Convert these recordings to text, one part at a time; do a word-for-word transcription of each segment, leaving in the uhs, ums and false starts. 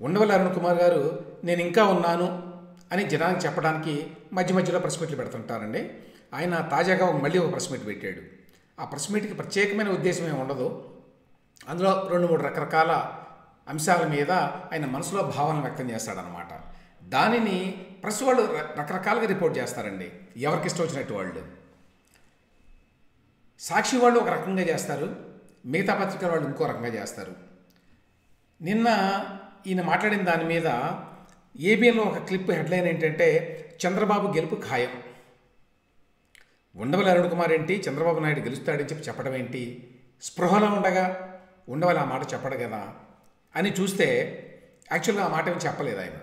ఉండవల్లి అరుణ్ కుమార్ గారు నేను ఇంకా ఉన్నాను అని జనానికి చెప్పడానికి మధ్య మధ్యలో ప్రెస్ మీట్లు పెడుతుంటారండి. ఆయన తాజాగా మళ్ళీ ఒక ప్రెస్ మీట్ పెట్టాడు. ఆ ప్రెస్ మీట్కి ప్రత్యేకమైన ఉద్దేశం ఏమి ఉండదు. అందులో రెండు మూడు రకరకాల అంశాల మీద ఆయన మనసులో భావనలు వ్యక్తం చేస్తాడనమాట. దానిని ప్రెస్ వాళ్ళు రకరకాలుగా రిపోర్ట్ చేస్తారండి, ఎవరికి ఇష్టం వచ్చినట్టు వాళ్ళు. సాక్షి వాళ్ళు ఒక రకంగా చేస్తారు, మిగతా పత్రికల వాళ్ళు ఇంకో రకంగా చేస్తారు. నిన్న ఈయన మాట్లాడిన దాని మీద ఏబిఎన్లో ఒక క్లిప్ హెడ్లైన్ ఏంటంటే చంద్రబాబు గెలుపు ఖాయం. ఉండవల్లి అరుణ్ కుమార్ ఏంటి చంద్రబాబు నాయుడు గెలుస్తాడని చెప్పి చెప్పడం ఏంటి, స్పృహలో ఉండగా ఉండవల్లి ఆ మాట చెప్పడు కదా అని చూస్తే యాక్చువల్గా ఆ మాట ఏమి చెప్పలేదు ఆయన.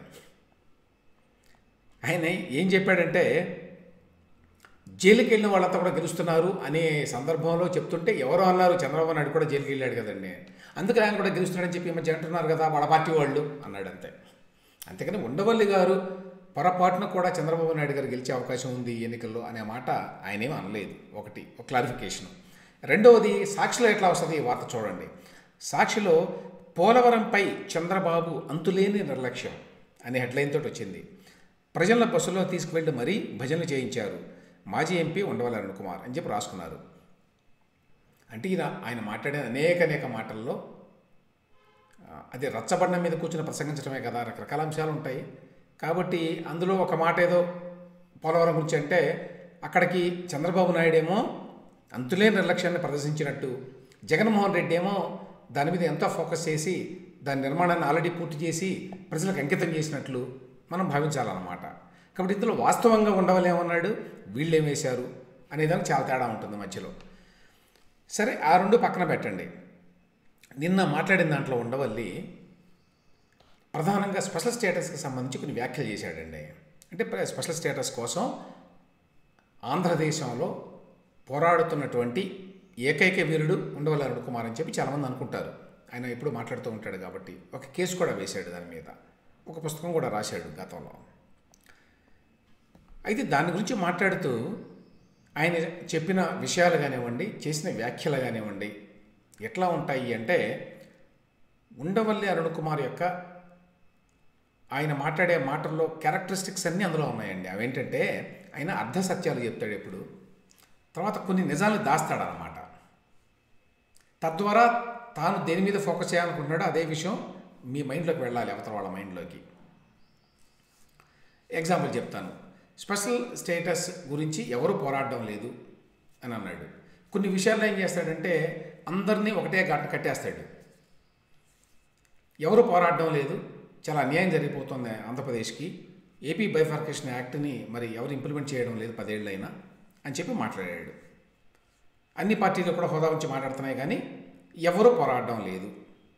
ఆయన ఏం చెప్పాడంటే జైలుకి వెళ్ళిన వాళ్ళంతా కూడా గెలుస్తున్నారు అనే సందర్భంలో చెప్తుంటే ఎవరో అన్నారు చంద్రబాబు నాయుడు కూడా జైలుకి వెళ్ళాడు కదండి, అందుకని ఆయన కూడా గెలుస్తున్నాడని చెప్పి ఈ మధ్య అంటున్నారు కదా వాళ్ళ పార్టీ వాళ్ళు అన్నాడు అంతే. అంతేకాని ఉండవల్లి గారు పొరపాటున కూడా చంద్రబాబు నాయుడు గారు గెలిచే అవకాశం ఉంది ఎన్నికల్లో అనే మాట ఆయనేమీ అనలేదు. ఒకటి ఒక క్లారిఫికేషన్. రెండవది సాక్షిలో ఎట్లా వస్తుంది ఈ వార్త చూడండి. సాక్షిలో పోలవరంపై చంద్రబాబు అంతులేని నిర్లక్ష్యం అనే హెడ్లైన్ తోటి వచ్చింది. ప్రజల బస్సులో తీసుకువెళ్ళి మరీ భజనలు చేయించారు మాజీ ఎంపీ ఉండవల్లి అరుణ్ కుమార్ అని చెప్పి రాసుకున్నారు. అంటే ఈయన ఆయన మాట్లాడిన అనేక అనేక మాటల్లో అది రచ్చబండ మీద కూర్చుని ప్రసంగించడమే కదా, రకరకాల అంశాలు ఉంటాయి. కాబట్టి అందులో ఒక మాట ఏదో పోలవరం గురించి అంటే అక్కడికి చంద్రబాబు నాయుడు ఏమో అంతులే నిర్లక్ష్యాన్ని ప్రదర్శించినట్టు, జగన్మోహన్ రెడ్డి ఏమో దాని మీద ఎంతో ఫోకస్ చేసి దాని నిర్మాణాన్ని ఆల్రెడీ పూర్తి చేసి ప్రజలకు అంకితం చేసినట్లు మనం భావించాలన్నమాట. కాబట్టి ఇందులో వాస్తవంగా ఉండవల్లి ఏమన్నాడు, వీళ్ళు ఏం వేశారు అనేదానికి చాలా తేడా ఉంటుంది మధ్యలో. సరే ఆ రెండు పక్కన పెట్టండి. నిన్న మాట్లాడిన దాంట్లో ఉండవల్లి ప్రధానంగా స్పెషల్ స్టేటస్కి సంబంధించి కొన్ని వ్యాఖ్యలు చేశాడండి. అంటే స్పెషల్ స్టేటస్ కోసం ఆంధ్రదేశంలో పోరాడుతున్నటువంటి ఏకైక వీరుడు ఉండవల్లి అరుణ్ కుమార్ అని చెప్పి చాలామంది అనుకుంటారు. ఆయన ఎప్పుడు మాట్లాడుతూ ఉంటాడు కాబట్టి ఒక కేసు కూడా వేశాడు దాని మీద, ఒక పుస్తకం కూడా రాశాడు గతంలో. అయితే దాని గురించి మాట్లాడుతూ ఆయన చెప్పిన విషయాలు కానివ్వండి, చేసిన వ్యాఖ్యలు కానివ్వండి ఎట్లా ఉంటాయి అంటే ఉండవల్లి అరుణ్ కుమార్ యొక్క ఆయన మాట్లాడే మాటల్లో క్యారెక్టరిస్టిక్స్ అన్నీ అందులో ఉన్నాయండి. అవేంటంటే ఆయన అర్ధ సత్యాలు చెప్తాడు ఎప్పుడు, తర్వాత కొన్ని నిజాలు దాస్తాడనమాట. తద్వారా తాను దేని మీద ఫోకస్ చేయాలనుకుంటున్నాడో అదే విషయం మీ మైండ్లోకి వెళ్ళాలి, అవతల వాళ్ళ మైండ్లోకి. ఎగ్జాంపుల్ చెప్తాను. స్పెషల్ స్టేటస్ గురించి ఎవరు పోరాడడం లేదు అని అన్నాడు. కొన్ని విషయాల్లో ఏం చేస్తాడంటే అందరినీ ఒకటే గట్ట కట్టేస్తాడు. ఎవరు పోరాడడం లేదు, చాలా అన్యాయం జరిగిపోతుంది ఆంధ్రప్రదేశ్కి, ఏపీ బైఫర్కేషన్ యాక్ట్ని మరి ఎవరు ఇంప్లిమెంట్ చేయడం లేదు పదేళ్ళైనా అని చెప్పి మాట్లాడాడు. అన్ని పార్టీలు కూడా హోదా నుంచి మాట్లాడుతున్నాయి కానీ ఎవరు పోరాడడం లేదు.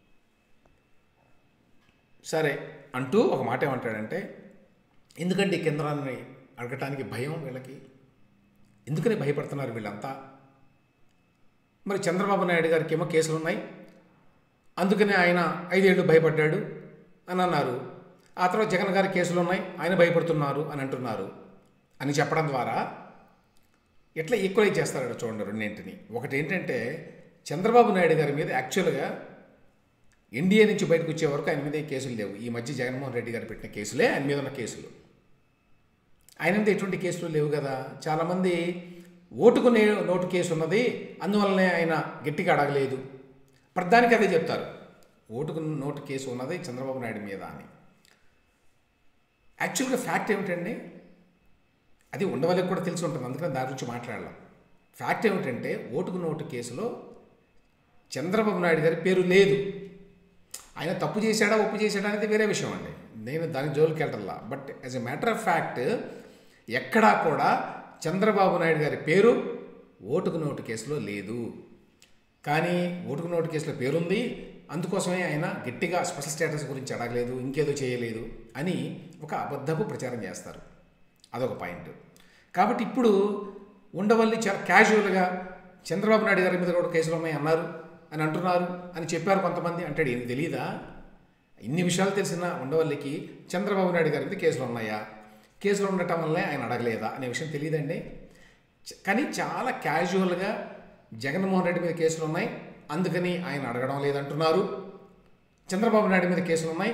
సరే అంటూ ఒక మాట ఏమంటాడంటే ఎందుకంటే ఈ కేంద్రాన్ని అడగటానికి భయం వీళ్ళకి, ఎందుకని భయపడుతున్నారు వీళ్ళంతా, మరి చంద్రబాబు నాయుడు గారికి ఏమో కేసులు ఉన్నాయి అందుకనే ఆయన ఐదేళ్లు భయపడ్డాడు అని అన్నారు. ఆ తర్వాత జగన్ గారి కేసులు ఉన్నాయి ఆయన భయపడుతున్నారు అని అంటున్నారు అని చెప్పడం ద్వారా ఎట్లా ఈక్వలైజ్ చేస్తారో చూడండి రెండింటిని. ఒకటి ఏంటంటే చంద్రబాబు నాయుడు గారి మీద యాక్చువల్గా ఎన్డీఏ నుంచి బయటకు వచ్చే వరకు ఆయన మీద కేసులు లేవు. ఈ మధ్య జగన్మోహన్ రెడ్డి గారు పెట్టిన కేసులే ఆయన మీద ఉన్న కేసులు. ఆయన మీద ఎటువంటి కేసులు లేవు కదా. చాలామంది ఓటుకు నోటు కేసు ఉన్నది అందువల్లనే ఆయన గట్టిగా అడగలేదు, ప్రధానికి అదే చెప్తారు, ఓటుకు నోటు కేసు ఉన్నది చంద్రబాబు నాయుడు మీద అని. యాక్చువల్గా ఫ్యాక్ట్ ఏమిటండి, అది ఉండవల్లికి కూడా తెలిసి ఉంటుంది, అందుకని దాని గురించి మాట్లాడలేం. ఫ్యాక్ట్ ఏమిటంటే ఓటుకు నోటు కేసులో చంద్రబాబు నాయుడు గారి పేరు లేదు. ఆయన తప్పు చేశాడా ఒప్పు చేశాడా అనేది వేరే విషయం అండి, నేను దాని జోలికి వెళ్ళాలా. But as a matter of fact ఎక్కడా కూడా చంద్రబాబు నాయుడు గారి పేరు ఓటుకు నోటు కేసులో లేదు. కానీ ఓటుకు నోటు కేసులో పేరుంది, అందుకోసమే ఆయన గట్టిగా స్పెషల్ స్టేటస్ గురించి అడగలేదు, ఇంకేదో చేయలేదు అని ఒక అబద్ధపు ప్రచారం చేస్తారు. అదొక పాయింట్. కాబట్టి ఇప్పుడు ఉండవల్లి చాలా క్యాజువల్గా చంద్రబాబు నాయుడు గారి మీద కూడా కేసులు ఉన్నాయి అన్నారు అని అంటున్నారు అని చెప్పారు కొంతమంది. అంటాడు ఏం తెలియదా, ఇన్ని విషయాలు తెలిసిన ఉండవల్లికి చంద్రబాబు నాయుడు గారి మీద కేసులు ఉన్నాయా, కేసులు ఉండటం వల్లే ఆయన అడగలేదా అనే విషయం తెలియదండి. కానీ చాలా క్యాజువల్గా జగన్మోహన్ రెడ్డి మీద కేసులు ఉన్నాయి అందుకని ఆయన అడగడం లేదంటున్నారు, చంద్రబాబు నాయుడు మీద కేసులు ఉన్నాయి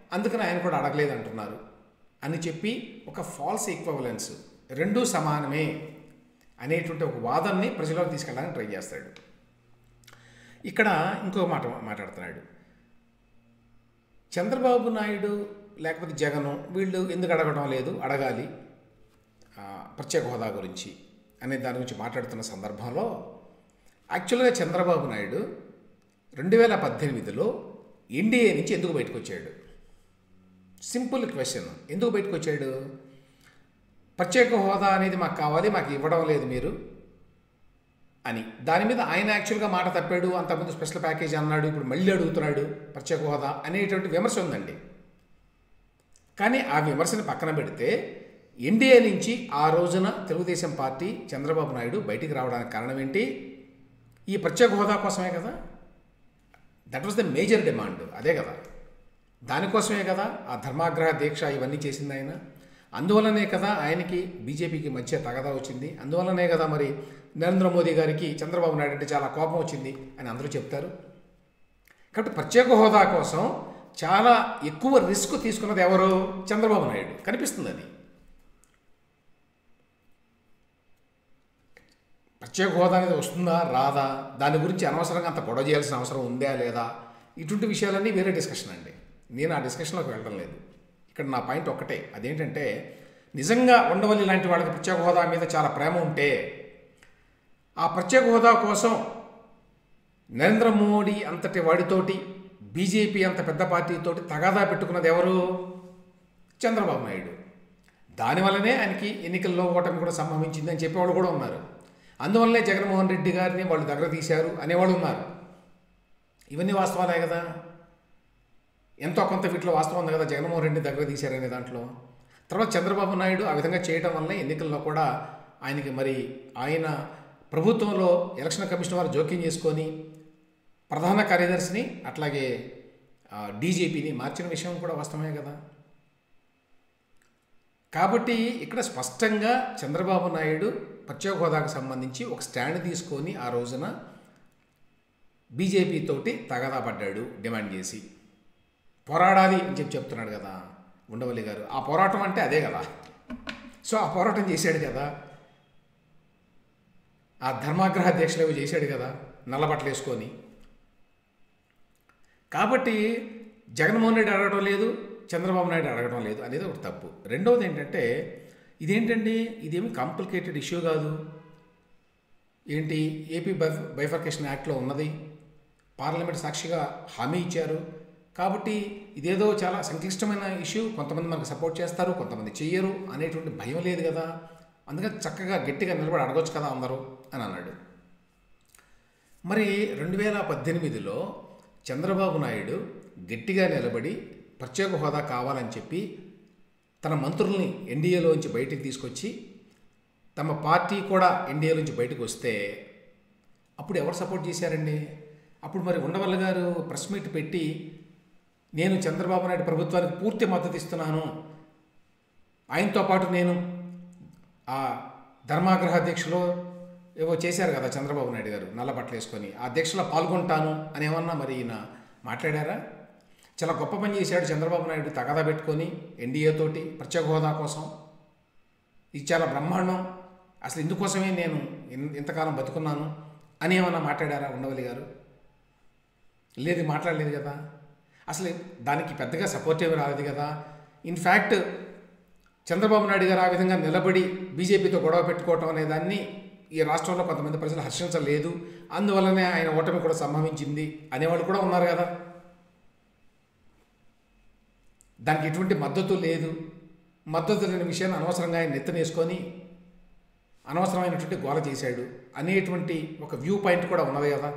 అందుకని ఆయన కూడా అడగలేదు అంటున్నారు అని చెప్పి ఒక ఫాల్స్ ఈక్వలెన్స్, రెండూ సమానమే అనేటువంటి ఒక వాదనని ప్రజలకు తీసుకెళ్ళడానికి ట్రై చేస్తాడు. ఇక్కడ ఇంకో మాట మాట్లాడుతున్నాడు. చంద్రబాబు నాయుడు లేకపోతే జగను వీళ్ళు ఎందుకు అడగడం లేదు, అడగాలి ప్రత్యేక హోదా గురించి అనే దాని గురించి మాట్లాడుతున్న సందర్భంలో యాక్చువల్గా చంద్రబాబు నాయుడు రెండు వేల పద్దెనిమిదిలో ఎన్డీఏ నుంచి ఎందుకు బయటకు వచ్చాడు? Simple question. ఎందుకు బయటకు వచ్చాడు? ప్రత్యేక హోదా అనేది మాకు కావాలి, మాకు ఇవ్వడం లేదు మీరు అని. దాని మీద ఆయన యాక్చువల్గా మాట తప్పాడు. అంతకుముందు స్పెషల్ ప్యాకేజ్ అన్నాడు, ఇప్పుడు మళ్ళీ అడుగుతున్నాడు ప్రత్యేక హోదా అనేటువంటి విమర్శ ఉందండి. కానీ ఆ విమర్శని పక్కన పెడితే ఎన్డీఏ నుంచి ఆ రోజున తెలుగుదేశం పార్టీ చంద్రబాబు నాయుడు బయటికి రావడానికి కారణం ఏంటి? ఈ ప్రత్యేక హోదా కోసమే కదా. That was the major demand, అదే కదా. దానికోసమే కదా ఆ ధర్మాగ్రహ దీక్ష ఇవన్నీ చేసింది ఆయన. అందువల్లనే కదా ఆయనకి బీజేపీకి మధ్య తగదా వచ్చింది. అందువల్లనే కదా మరి నరేంద్ర మోదీ గారికి చంద్రబాబు నాయుడు అంటే చాలా కోపం వచ్చింది అని అందరూ చెప్తారు. కాబట్టి ప్రత్యేక హోదా కోసం చాలా ఎక్కువ రిస్క్ తీసుకున్నది ఎవరు? చంద్రబాబు నాయుడు. కనిపిస్తుంది అది. ప్రత్యేక హోదా అనేది వస్తుందా రాదా, దాని గురించి అనవసరంగా అంత గొడవ చేయాల్సిన అవసరం ఉందా లేదా, ఇటువంటి విషయాలన్నీ వేరే డిస్కషన్ అండి. నేను ఆ డిస్కషన్లోకి వెళ్ళడం లేదు. ఇక్కడ నా పాయింట్ ఒక్కటే, అదేంటంటే నిజంగా ఉండవల్లి లాంటి వాళ్ళకి ప్రత్యేక హోదా మీద చాలా ప్రేమ ఉంటే ఆ ప్రత్యేక హోదా కోసం నరేంద్ర మోడీ అంతటి వాడితోటి బీజేపీ అంత పెద్ద పార్టీతోటి తగాదా పెట్టుకున్నది ఎవరు? చంద్రబాబు నాయుడు. దానివల్లనే ఆయనకి ఎన్నికల్లో ఓటమి కూడా సంభవించింది అని చెప్పేవాళ్ళు కూడా ఉన్నారు. అందువల్లనే జగన్మోహన్ రెడ్డి గారిని వాళ్ళు దగ్గర తీశారు అనేవాళ్ళు ఉన్నారు. ఇవన్నీ వాస్తవాలే కదా. ఎంతో కొంత వీటిలో వాస్తవం ఉంది కదా, జగన్మోహన్ రెడ్డి దగ్గర తీశారనే దాంట్లో. తర్వాత చంద్రబాబు నాయుడు ఆ విధంగా చేయడం వల్లనే ఎన్నికల్లో కూడా ఆయనకి మరి ఆయన ప్రభుత్వంలో ఎలక్షన్ కమిషన్ వారు జోక్యం చేసుకొని ప్రధాన కార్యదర్శిని అట్లాగే డీజీపీని మార్చిన విషయం కూడా వాస్తవమే కదా. కాబట్టి ఇక్కడ స్పష్టంగా చంద్రబాబు నాయుడు ప్రత్యేక హోదాకు సంబంధించి ఒక స్టాండ్ తీసుకొని ఆ రోజున బీజేపీ తోటి తగాదా పడ్డాడు, డిమాండ్ చేసి పోరాడాలి అని చెప్పి చెప్తున్నాడు కదా ఉండవల్లి గారు. ఆ పోరాటం అంటే అదే కదా. సో ఆ పోరాటం చేశాడు కదా, ఆ ధర్మాగ్రహ దీక్షలు ఏవో చేశాడు కదా నల్లబట్టలు వేసుకొని. కాబట్టి జగన్మోహన్ రెడ్డి అడగడం లేదు, చంద్రబాబు నాయుడు అడగడం లేదు అనేది ఒక తప్పు. రెండవది ఏంటంటే ఇదేంటండి, ఇదేమి కాంప్లికేటెడ్ ఇష్యూ కాదు. ఏంటి, ఏపీ బైఫ బైఫర్కేషన్ యాక్ట్లో ఉన్నది, పార్లమెంట్ సాక్షిగా హామీ ఇచ్చారు. కాబట్టి ఇదేదో చాలా సంక్లిష్టమైన ఇష్యూ, కొంతమంది మనకు సపోర్ట్ చేస్తారు, కొంతమంది చెయ్యరు అనేటువంటి భయం లేదు కదా. అందుకని చక్కగా గట్టిగా నిలబడి అడగొచ్చు కదా అందరూ అని అన్నాడు. మరి రెండు వేల పద్దెనిమిదిలో చంద్రబాబు నాయుడు గట్టిగా నిలబడి ప్రత్యేక హోదా కావాలని చెప్పి తన మంత్రుల్ని ఎన్డీఏలోంచి బయటికి తీసుకొచ్చి తమ పార్టీ కూడా ఎన్డీఏలోంచి బయటకు వస్తే అప్పుడు ఎవరు సపోర్ట్ చేశారండి? అప్పుడు మరి ఉండవల్లి గారు ప్రెస్ మీట్ పెట్టి నేను చంద్రబాబు నాయుడు ప్రభుత్వానికి పూర్తి మద్దతు ఇస్తున్నాను, ఆయనతో పాటు నేను ఆ ధర్మాగ్రహ దీక్షలో ఏవో చేశారు కదా చంద్రబాబు నాయుడు గారు నల్ల బట్టలు వేసుకొని, ఆ దీక్షలో పాల్గొంటాను అని ఏమన్నా మరి ఈయన మాట్లాడారా? చాలా గొప్ప పని చేశాడు చంద్రబాబు నాయుడు తగాదా పెట్టుకొని ఎన్డీఏ తోటి ప్రత్యేక హోదా కోసం. ఇది చాలా బ్రహ్మాండం, అసలు ఇందుకోసమే నేను ఇంతకాలం బతుకున్నాను అని ఏమన్నా మాట్లాడారా ఉండవల్లి గారు? లేదు, మాట్లాడలేదు కదా. అసలు దానికి పెద్దగా సపోర్ట్ ఏమి రాలేదు కదా. ఇన్ఫ్యాక్ట్ చంద్రబాబు నాయుడు గారు ఆ విధంగా నిలబడి బీజేపీతో గొడవ పెట్టుకోవటం అనే దాన్ని ఈ రాష్ట్రంలో కొంతమంది ప్రజలు హర్షించలేదు, అందువల్లనే ఆయన ఓటమి కూడా సంభవించింది అనేవాళ్ళు కూడా ఉన్నారు కదా. దానికి ఎటువంటి మద్దతు లేదు, మద్దతు లేని విషయాన్ని అనవసరంగా ఆయన నెత్తనేసుకొని అనవసరమైనటువంటి గోల చేశాడు అనేటువంటి ఒక వ్యూ పాయింట్ కూడా ఉన్నది కదా.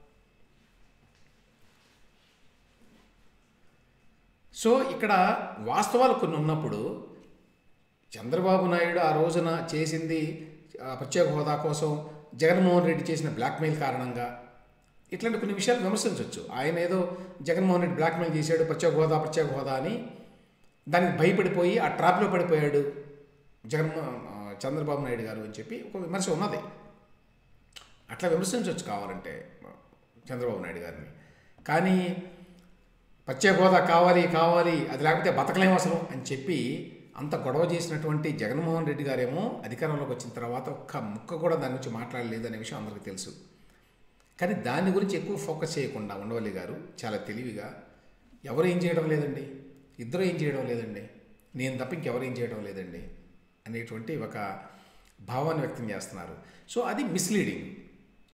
సో ఇక్కడ వాస్తవాలు కొన్ని ఉన్నప్పుడు చంద్రబాబు నాయుడు ఆ రోజున చేసింది ప్రత్యేక హోదా కోసం జగన్మోహన్ రెడ్డి చేసిన బ్లాక్మెయిల్ కారణంగా ఇట్లాంటి కొన్ని విషయాలు విమర్శించవచ్చు. ఆయన ఏదో జగన్మోహన్ రెడ్డి బ్లాక్మెయిల్ చేశాడు ప్రత్యేక హోదా ప్రత్యేక హోదా అని, దానికి భయపడిపోయి ఆ ట్రాప్లో పడిపోయాడు జగన్మో చంద్రబాబు నాయుడు గారు అని చెప్పి ఒక విమర్శ ఉన్నది. అట్లా విమర్శించవచ్చు కావాలంటే చంద్రబాబు నాయుడు గారిని. కానీ ప్రత్యేక హోదా కావాలి కావాలి అది లేకపోతే బతకలేం అసలు అని చెప్పి అంత గొడవ చేసినటువంటి జగన్మోహన్ రెడ్డి గారేమో అధికారంలోకి వచ్చిన తర్వాత ఒక్క ముక్క కూడా దాని గురించి మాట్లాడలేదు అనే విషయం అందరికీ తెలుసు. కానీ దాని గురించి ఎక్కువ ఫోకస్ చేయకుండా ఉండవల్లి గారు చాలా తెలివిగా ఎవరు ఏం చేయడం లేదండి, ఇద్దరు ఏం చేయడం లేదండి, నేను తప్ప ఇంకెవరు ఏం చేయడం లేదండి అనేటువంటి ఒక భావాన్ని వ్యక్తం చేస్తున్నారు. సో అది మిస్లీడింగ్.